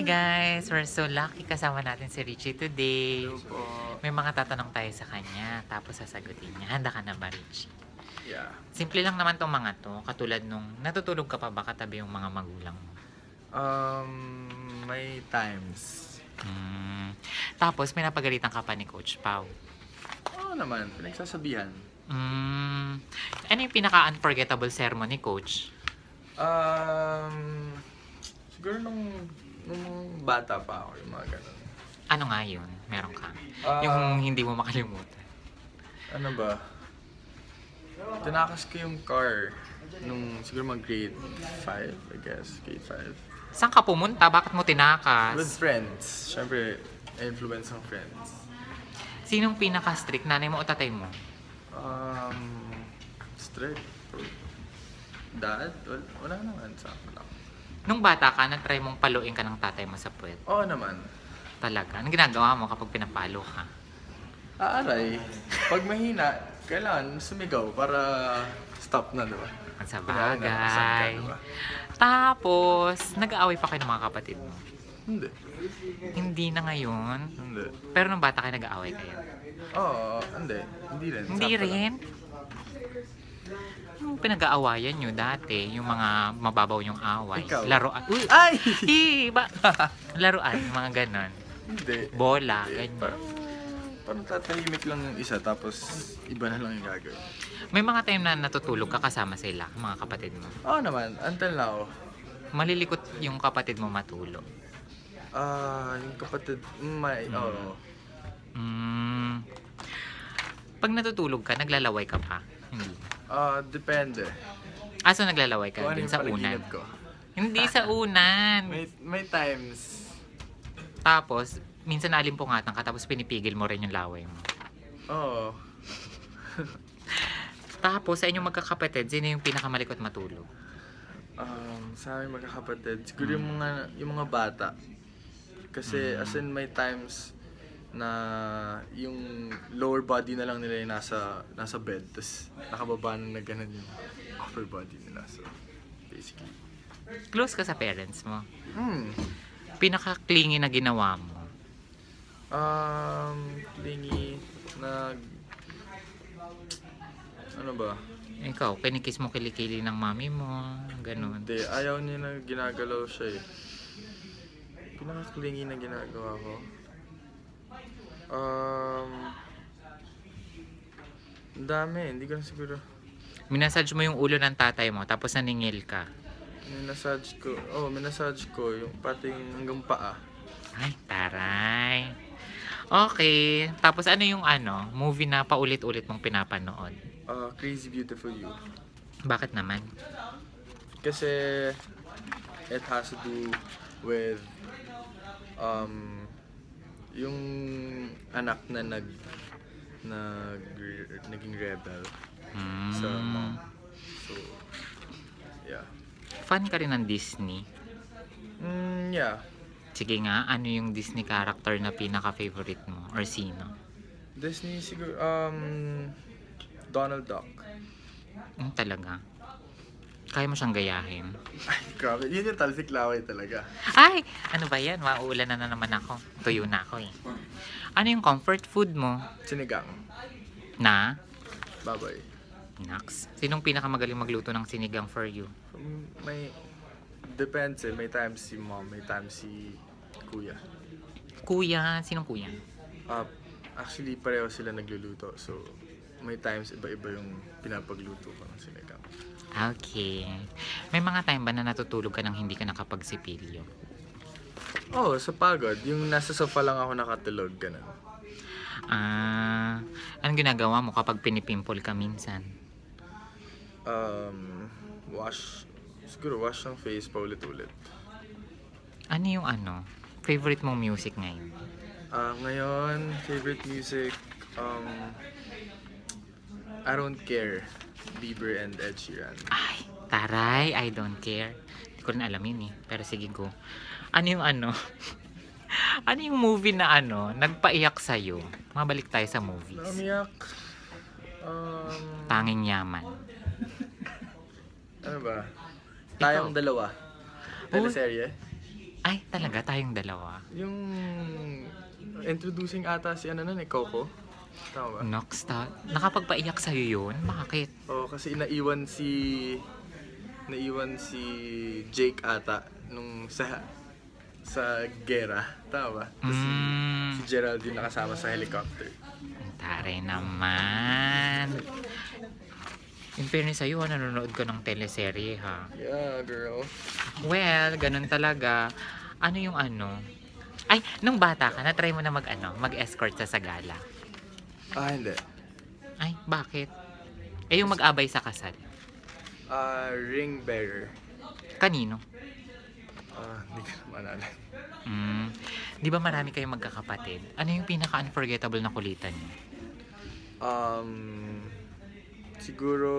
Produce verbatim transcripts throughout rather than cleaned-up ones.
guys! We're so lucky kasama natin si Ricci today. Hello po. May mga tatanong tayo sa kanya, tapos sasagutin niya. Handa ka na ba, Ricci? Yeah. Simple lang naman tong mga to. Katulad nung, natutulog ka pa ba katabi yung mga magulang mo? Um, may times. Hmm. Tapos, pinapagalitan ka pa ni Coach Pao. Oo naman, pinagsasabihan. Hmm. Ano yung pinaka-unforgettable sermon ni Coach? Um, siguro nung, nung bata pa ako, yung mga ganun. Ano nga yun? Meron ka? Ah. Yung hindi mo makalimutan. Ano ba? Tinakas ko yung car nung siguro mag grade five, I guess. Grade five. Saan ka pumunta? Bakit mo tinakas? With friends. Siyempre, influence ng friends. Sinong pinaka-strict? Nanay mo o tatay mo? Um, strict. Dad? Wala, wala naman sa akin lang. Nung bata ka, na-try mong paluin ka ng tatay mo sa puwet? Oo naman. Talaga? Anong ginagawa mo kapag pinapalo ka? Aaray. Pag mahina, kailangan sumigaw para stop na, diba? Ang sa Kunyari, nakasan ka, bagay. diba? Tapos, nag-aaway pa kayo ng mga kapatid mo? Hindi. Hindi na ngayon. Hindi. Pero nung bata kayo, nag-aaway kayo? Oo, hindi. Hindi rin. Hindi Sakto rin? Yung pinag-aawayan nyo dati, yung mga mababaw yung away. Ikaw? Laruan. Uy! Ay! Iba! Laruan, mga ganon. Hindi. Bola, Hindi. ganyan. Parang, parang tatahimik lang yung isa, tapos iba na lang yung gagawin. May mga time na natutulog ka kasama sila, mga kapatid mo. Oo naman, until now. Malilikot yung kapatid mo matulog. Ah, yung kapatid, may, oo. Mm. Pag natutulog ka, naglalaway ka pa? Hindi. Ah, depende. Ah, so naglalaway ka Kung ano din yung sa unan? panaginip ko. Hindi sa unan. May, may times. Tapos, minsan naalimpungatan ka, tapos pinipigil mo rin yung laway mo. Oo. Tapos, sa inyong magkakapatid, sino yung pinakamalikot matulog? Um, sa aming magkakapatid, siguro yung mga, yung mga bata. Kasi as in may times na yung lower body na lang nila yung nasa, nasa bed. Tapos nakababa na gano'n yung upper body nila. So, basically. Close ka sa parents mo? Hmm. Pinaka-clingy na ginawa mo? Um, clingy, nag... Ano ba? Ikaw, kinikis mo kilikili ng mami mo, ganun. Hindi, ayaw niya na ginagalaw siya eh. Pinaka-clingy na ginagawa ko. Um, ang dami, hindi ko na siguro. Minasage mo yung ulo ng tatay mo, tapos naningil ka. Minasage ko, oh, minasage ko yung pati yung hanggang paa. Ay, taray. Okay. Tapos ano yung ano, movie na paulit-ulit mong pinapanood? Uh, Crazy Beautiful You. Bakit naman? Kasi it has to do with um yung anak na nag nag naging rebel Hmm. sa mom. So yeah. Fan ka rin ng Disney? Mm, yeah. Sige nga, ano yung Disney character na pinaka-favorite mo? Or sino? Disney siguro um Donald Duck. Hmm, talaga? Kaya mo siyang gayahin? Ay, grabe. Yun yung talsik laway talaga. Ay! Ano ba yan? Mauulan na, na naman ako. Tuyo na ako eh. Ano yung comfort food mo? Sinigang. Na? Baboy. Nax. Sinong pinakamagaling magluto ng sinigang for you? Um, may depends eh. May times si mom, may times si kuya. Kuya? Sinong kuya? Uh, actually, pareho sila nagluluto. So, may times iba-iba yung pinapagluto ko ng sinigang. Okay. May mga time ba na natutulog ka nang hindi ka nakapagsipilyo? Oo, oh, sa pagod. Yung nasa sofa lang ako nakatulog, ganun. Ah, anong ginagawa mo kapag pinipimple ka minsan? Um, wash. Siguro wash ng face pa ulit-ulit. Ano yung ano? Favorite mong music ngayon? Ah, ngayon, favorite music, um, I Don't Care. Bieber and Ed Sheeran. Ay, taray, I don't care. Hindi ko rin alam yun eh. Pero sige go. Ano yung ano? Ano yung movie na ano, nagpaiyak sa'yo? Mabalik tayo sa movies. Namiyak. Um, Tanging Yaman. ano ba? Tayong dalawa. Teleserye? Ay, talaga, tayong dalawa. Yung introducing ata si ano nun eh, Coco. Tama ba? Nox, ta- nakapagpaiyak sa'yo yun? Bakit? Oo, kasi naiwan si... Naiwan si Jake ata nung sa sa gera. Tama ba? Tapos si, Mm, si Geraldine nakasama sa helicopter. tare naman. In fairness sa'yo, ah, nanonood ko ng teleserye ha. Yeah, girl. Well, ganun talaga. Ano yung ano? Ay, nung bata ka, na-try mo na mag ano, mag-escort sa Sagala. Ah, hindi. Ay, bakit? Eh, yung mag-abay sa kasal. Ah, ring bearer. Kanino? Ah, hindi ko na maalala. Mm, di ba marami kayong magkakapatid? Ano yung pinaka-unforgettable na kulitan niyo? Um, siguro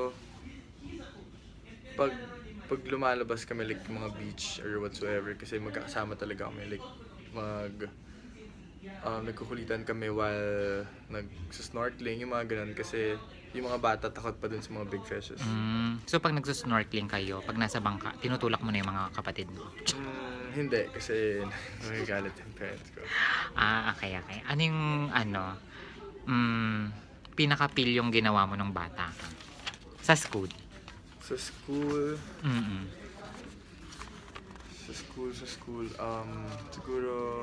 pag pag lumalabas kami like mga beach or whatsoever kasi magkakasama talaga kami like mag um, nagkukulitan kami while nag-snorkeling yung mga ganun kasi yung mga bata takot pa dun sa mga big fishes. Mm, so pag nagsusnorkeling kayo, pag nasa bangka, tinutulak mo na yung mga kapatid mo? Mm, hindi kasi magagalit yung parents ko. Ah, okay, okay. Ano yung ano, mm, pinaka-feel yung ginawa mo nung bata ka? Sa school? Sa school, Mm-mm. sa school, sa school, um, siguro,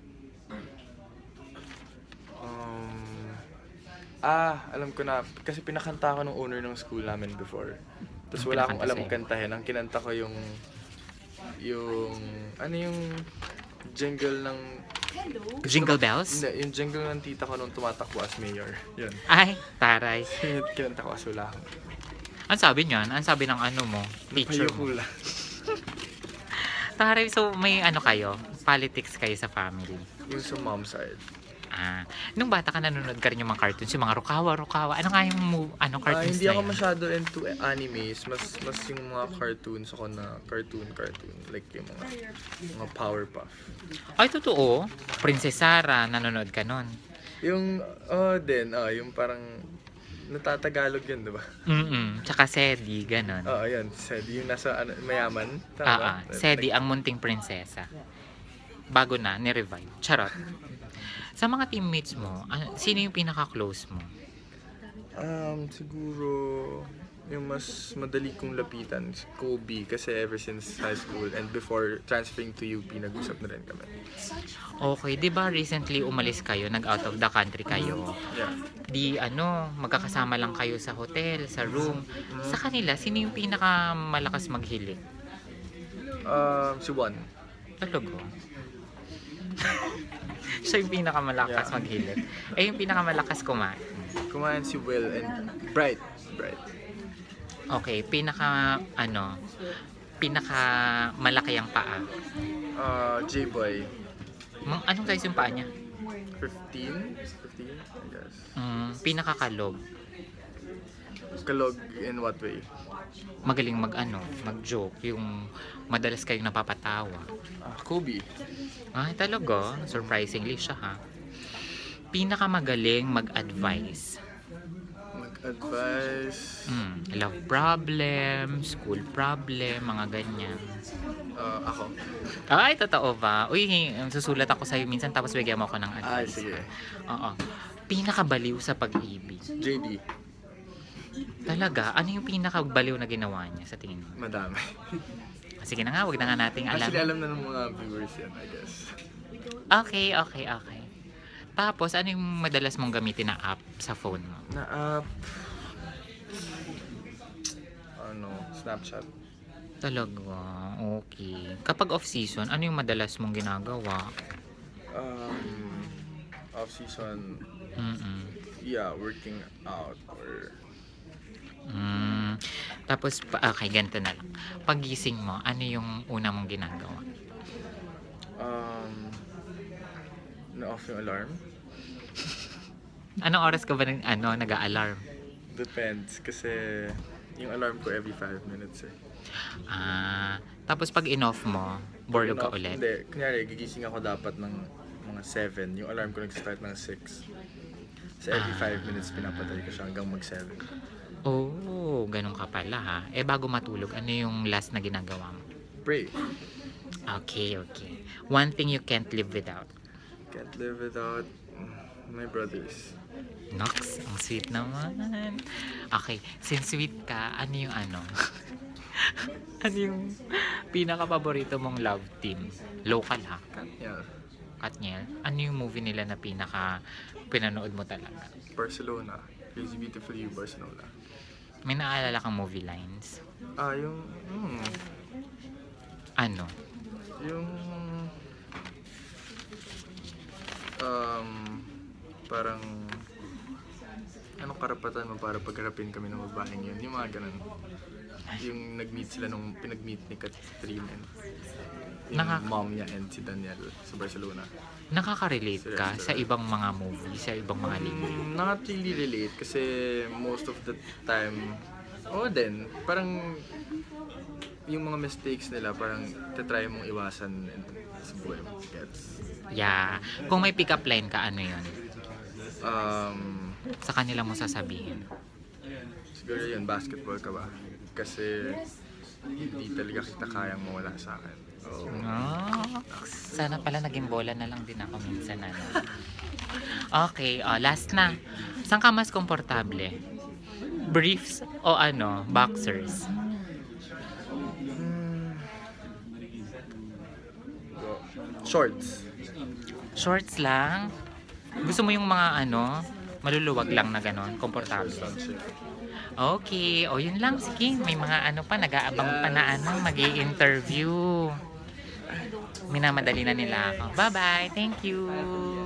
um, ah, alam ko na, kasi pinakanta ko ng owner ng school namin before. Tapos Ang wala akong pinakanta alam sa'yo? kantahin. Ang kinanta ko yung, yung, ano yung jingle ng, Jingle bells? hindi, yung jingle ng tita ko nung tumatakbo as mayor. Yun. Ay, taray. Yun, kinanta ko as wala akong. Ang sabi niyan? Ang sabi ng ano mo? Teacher mo? Payukula. Taray, so may ano kayo? Politics kayo sa family? Yung sa mom side. Ah, nung bata ka nanonood ka rin yung mga cartoons, yung mga Rukawa, Rukawa. Ano nga yung move, ano, Ah, cartoons hindi na ako yun? masyado into animes. Mas mas yung mga cartoons ako na cartoon cartoon like yung mga mga Powerpuff. Ay, totoo. Princess Sarah, nanonood ka nun. Yung oh din, ah yung parang natatagalog yun, 'di ba? Mm-mm. Tsaka Sedi, ganun. Oo, oh, yun. Said yung nasa ano, mayaman, tama Ah, ba? ah. Sedi, ang munting prinsesa. Bago na, ni-revive. Charot. Sa mga teammates mo, ano, sino yung pinaka-close mo? Um, siguro yung mas madali kong lapitan, si Kobe, kasi ever since high school and before transferring to U P, nag-usap na rin kami. Okay, di ba recently umalis kayo, nag-out of the country kayo? Yeah. Di ano, magkakasama lang kayo sa hotel, sa room. Sa kanila, sino yung pinaka-malakas maghilig? Um, si Juan. Talaga? Siya yung pinakamalakas Yeah. maghilig. Eh, yung pinakamalakas kumain. Kumain si Will and Bright. Bright. Okay, pinaka, ano, pinaka malaki ang paa. Uh, J-Boy. Mang- Anong size yung paa niya? fifteen? fifteen, I guess. Mm, pinaka kalog. Kalog in what way? Magaling mag, ano, mag-joke. Yung madalas kayong napapatawa. Ah, Kobe. Ay, talaga? Surprisingly siya, ha? Pinaka magaling mag-advise. Mag-advise. Mm, love problem, school problem, mga ganyan. Uh, ako. Ay, totoo ba? Uy, susulat ako sa'yo minsan tapos bigyan mo ako ng Ay, advice. sige. Oo. Pinakabaliw sa pag-ibig. J D. Talaga? Ano yung pinakabaliw na ginawa niya sa tingin mo? Madami. Sige na nga, wag na nga nating alam. Actually, alam na ng mga viewers yan, I guess. Okay, okay, okay. Tapos, ano yung madalas mong gamitin na app sa phone mo? Na app. Ano, Snapchat. Talaga? Okay. Kapag off-season, ano yung madalas mong ginagawa? Um, off-season, Mm-mm. yeah, working out or Mm. Tapos, pa- okay, ganito na lang. Pagising mo, ano yung una mong ginagawa? um, na-off yung alarm. Anong oras ka ba nag, ano, nag-a-alarm? Depends, kasi yung alarm ko every five minutes eh. Ah, tapos pag in-off mo, borlog ka Off- ulit? Hindi, kunyari, gigising ako dapat ng mga seven. Yung alarm ko nag-start ng six. So every Ah. five minutes pinapatay ko siya hanggang mag seven. Oh, ganun ka pala ha. Eh, bago matulog, ano yung last na ginagawa mo? Pray. Okay, okay. One thing you can't live without. Can't live without my brothers. Nox, ang sweet naman. Okay, since sweet ka, ano yung ano? Ano yung pinaka-paborito mong love team? Local ha? Yeah. Katniel. Ano yung movie nila na pinaka pinanood mo talaga? Barcelona. Crazy Beautiful You, Barcelona. May naalala kang movie lines? Ah, yung... Hmm, Ano? yung... Um, parang... Anong karapatan mo para pagharapin kami ng babaeng yun? Yung mga ganun. Yung nag-meet sila nung pinag-meet ni Catherine and yung Nakaka- mom niya and si Daniel sa Barcelona. Nakaka-relate ka sa ibang mga movie, sa ibang mga linya? Mm, not really relate kasi most of the time, oo din, parang yung mga mistakes nila parang tatry mong iwasan sa buhay mo. Gets? Yeah. Kung may pick-up line ka, ano yun? Um, Sa kanila mo sasabihin. siguro yun, basketball ka ba? Kasi hindi talaga kita kayang mawala sa akin. Oh. No. Sana pala naging bola na lang din ako minsan. Ano. Okay, oh, last na. Saan ka mas komportable? Briefs o ano, boxers? Hmm. Go. Shorts. Shorts lang? Gusto mo yung mga ano, maluluwag lang na ganon, komportable? Okay, o yun lang, sige. May mga ano pa, nag-aabang pa na ano, mag-i-interview. Minamadali na nila ako. Bye-bye, thank you!